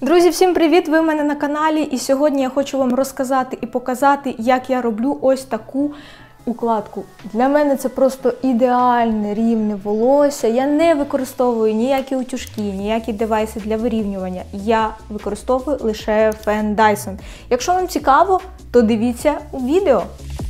Друзі, всім привіт! Ви в мене на каналі, і сьогодні я хочу вам розказати і показати, як я роблю ось таку укладку. Для мене це просто ідеальне рівне волосся. Я не використовую ніякі утюжки, ніякі девайси для вирівнювання. Я використовую лише фен Dyson. Якщо вам цікаво, то дивіться відео.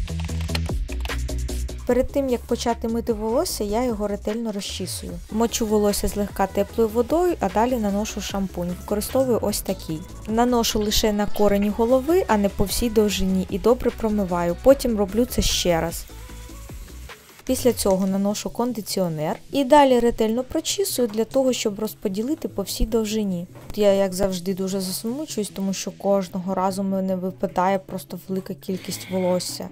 Перед тим, як почати мити волосся, я його ретельно розчісую. Мочу волосся злегка теплою водою, а далі наношу шампунь. Використовую ось такий. Наношу лише на корені голови, а не по всій довжині, і добре промиваю. Потім роблю це ще раз. Після цього наношу кондиціонер і далі ретельно прочісую для того, щоб розподілити по всій довжині. Я, як завжди, дуже засмучуюсь, тому що кожного разу мене випадає просто велика кількість волосся.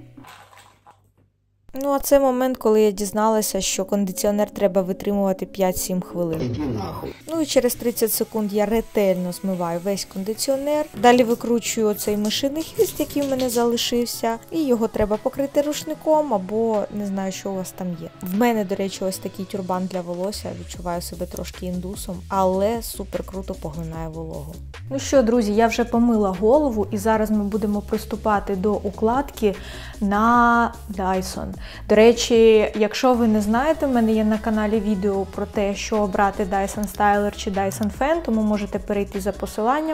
Ну, а це момент, коли я дізналася, що кондиціонер треба витримувати 5-7 хвилин. Ну і через 30 секунд я ретельно змиваю весь кондиціонер. Далі викручую оцей мишиний хвіст, який в мене залишився. І його треба покрити рушником або не знаю, що у вас там є. В мене, до речі, ось такий тюрбан для волосся. Відчуваю себе трошки індусом, але супер круто поглинає вологу. Ну що, друзі, я вже помила голову і зараз ми будемо приступати до укладки на Dyson. До речі, якщо ви не знаєте, в мене є на каналі відео про те, що обрати Dyson Styler чи Dyson Fan, тому можете перейти за посиланням.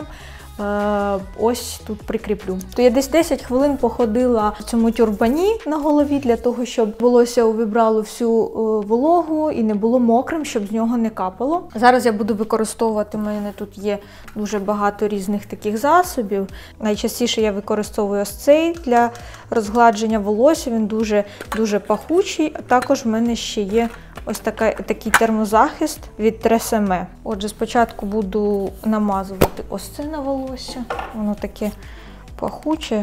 Ось тут прикріплю. То я десь 10 хвилин походила в цьому тюрбані на голові для того, щоб волосся увібрало всю вологу і не було мокрим, щоб з нього не капало. Зараз я буду використовувати, у мене тут є дуже багато різних таких засобів. Найчастіше я використовую ось цей для розгладження волосся, він дуже пахучий. А також в мене ще є ось такий термозахист від TRESemmé. Отже, спочатку буду намазувати ось це на волосся. Воно таке пахуче.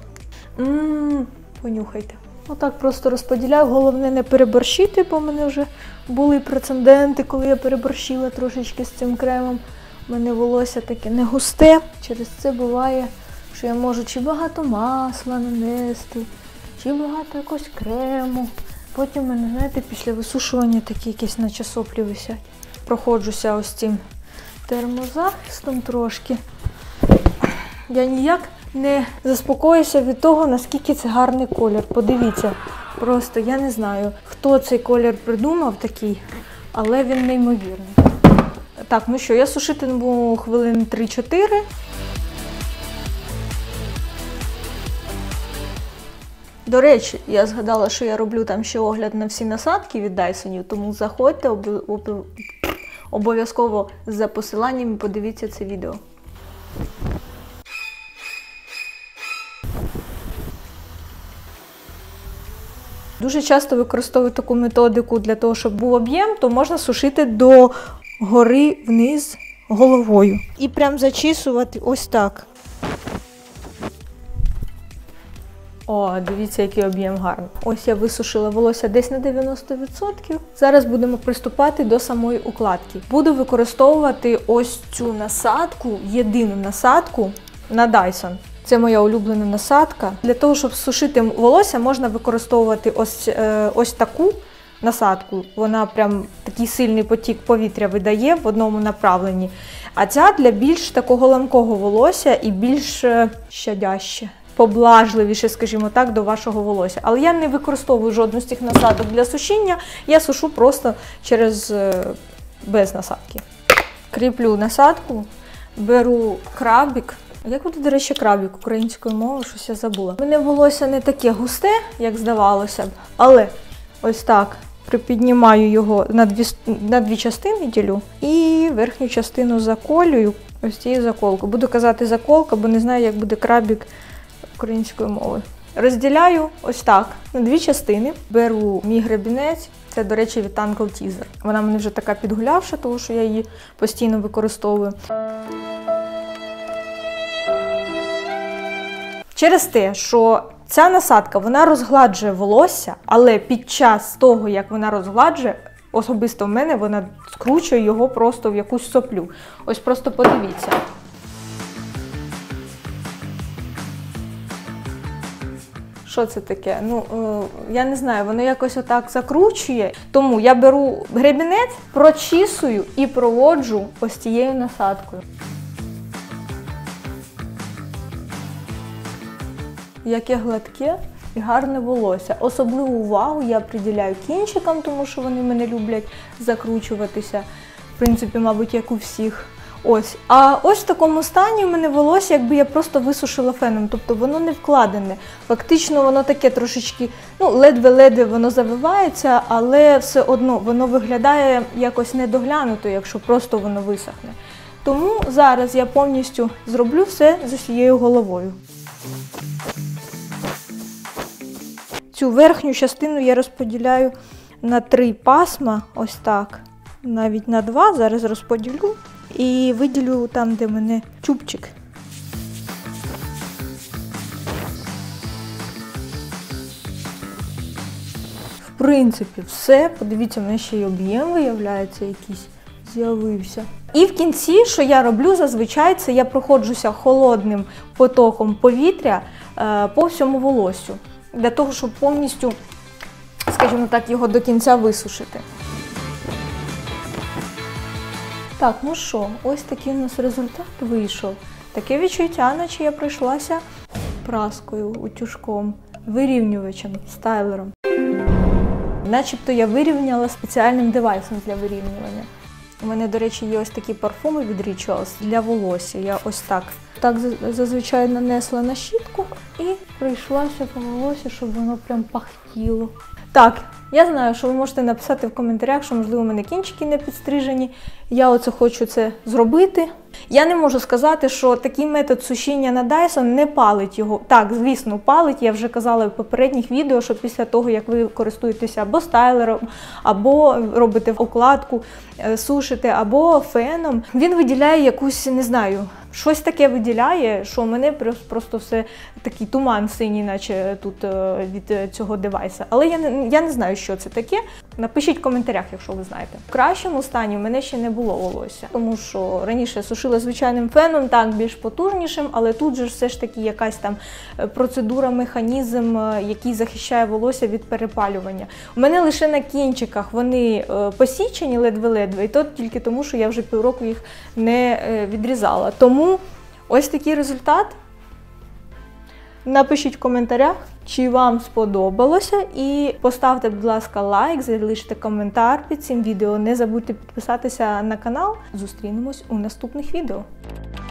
Понюхайте. Отак просто розподіляю. Головне не переборщити, бо в мене вже були прецеденти, коли я переборщила трошечки з цим кремом. У мене волосся таке не густе. Через це буває, що я можу чи багато масла нанести, чи багато якогось крему. Потім в мене, знаєте, після висушування такі якісь наче соплі висять. Проходжуся ось цим термозахистом трошки. Я ніяк не заспокоюся від того, наскільки це гарний колір. Подивіться, просто я не знаю, хто цей колір придумав такий, але він неймовірний. Так, ну що, я сушитиму хвилин 3-4. До речі, я згадала, що я роблю там ще огляд на всі насадки від Dyson, тому заходьте обов'язково за посиланням і подивіться це відео. Дуже часто використовую таку методику для того, щоб був об'єм, то можна сушити до гори вниз головою. І прям зачісувати ось так. О, дивіться, який об'єм гарний. Ось я висушила волосся десь на 90%. Зараз будемо приступати до самої укладки. Буду використовувати ось цю насадку, єдину насадку на Dyson. Це моя улюблена насадка. Для того, щоб сушити волосся, можна використовувати ось таку насадку. Вона прям такий сильний потік повітря видає в одному направленні. А ця для більш такого ламкого волосся і більш щадяще, поблажливіше, скажімо так, до вашого волосся. Але я не використовую жодну з цих насадок для сушіння, я сушу просто без насадки. Кріплю насадку, беру крабік. Як буде, до речі, крабік українською мовою, щось я забула. У мене волосся не таке густе, як здавалося б, але ось так припіднімаю його на дві частини ділю і верхню частину заколюю ось цією заколкою. Буду казати заколка, бо не знаю, як буде крабік українською мовою. Розділяю ось так на дві частини. Беру мій гребінець, це, до речі, від Uncle Teaser. Вона в мене вже така підгулявша, тому що я її постійно використовую. Через те, що ця насадка, вона розгладжує волосся, але під час того, як вона розгладжує, особисто в мене, вона скручує його просто в якусь соплю. Ось просто подивіться. Що це таке? Ну, я не знаю, воно якось отак закручує. Тому я беру гребінець, прочісую і проводжу ось цією насадкою. яке гладке і гарне волосся. Особливу увагу я приділяю кінчикам, тому що вони мене люблять закручуватися. В принципі, мабуть, як у всіх. Ось. А ось в такому стані в мене волосся, якби я просто висушила феном, тобто воно не вкладене. Фактично воно таке трошечки, ледве-ледве воно завивається, але все одно воно виглядає якось недоглянуто, якщо просто воно висохне. Тому зараз я повністю зроблю все з усією головою. Цю верхню частину я розподіляю на 3 пасма, ось так, навіть на 2, зараз розподілю. І виділю там, де в мене чубчик. В принципі, все. Подивіться, в мене ще й об'єм, виявляється, якийсь з'явився. І в кінці, що я роблю зазвичай, це я проходжуся холодним потоком повітря по всьому волоссю. Для того, щоб повністю, скажімо так, його до кінця висушити. Так, ну що, ось такий у нас результат вийшов. Таке відчуття, наче я пройшлася праскою, утюжком, вирівнювачем, стайлером. Начебто я вирівняла спеціальним девайсом для вирівнювання. У мене, до речі, є ось такі парфуми від Rituals для волосся. Я ось так зазвичай нанесла на щітку і пройшлася по волосся, щоб воно прям пахтіло. Так, я знаю, що ви можете написати в коментарях, що, можливо, у мене кінчики не підстрижені. Я оце хочу це зробити. Я не можу сказати, що такий метод сушіння на Dyson не палить його. Так, звісно, палить. Я вже казала в попередніх відео, що після того, як ви користуєтеся або стайлером, або робите укладку, сушите, або феном, він виділяє якусь, не знаю, щось таке виділяє, що у мене просто все такий туман синій, наче тут від цього девайса. Але я не знаю, що це таке. Напишіть в коментарях, якщо ви знаєте. В кращому стані в мене ще не було волосся, тому що раніше сушила звичайним феном, так, більш потужнішим, але тут же все ж таки якась там процедура, механізм, який захищає волосся від перепалювання. У мене лише на кінчиках вони посічені ледве-ледве, і то тільки тому, що я вже півроку їх не відрізала. Тому ось такий результат. Напишіть в коментарях, чи вам сподобалося, і поставте, будь ласка, лайк, залиште коментар під цим відео. Не забудьте підписатися на канал. Зустрінемось у наступних відео.